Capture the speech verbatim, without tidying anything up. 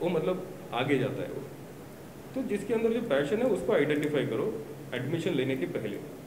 वो मतलब आगे जाता है वो। तो जिसके अंदर जो पैशन है उसको आइडेंटिफाई करो एडमिशन लेने के पहले।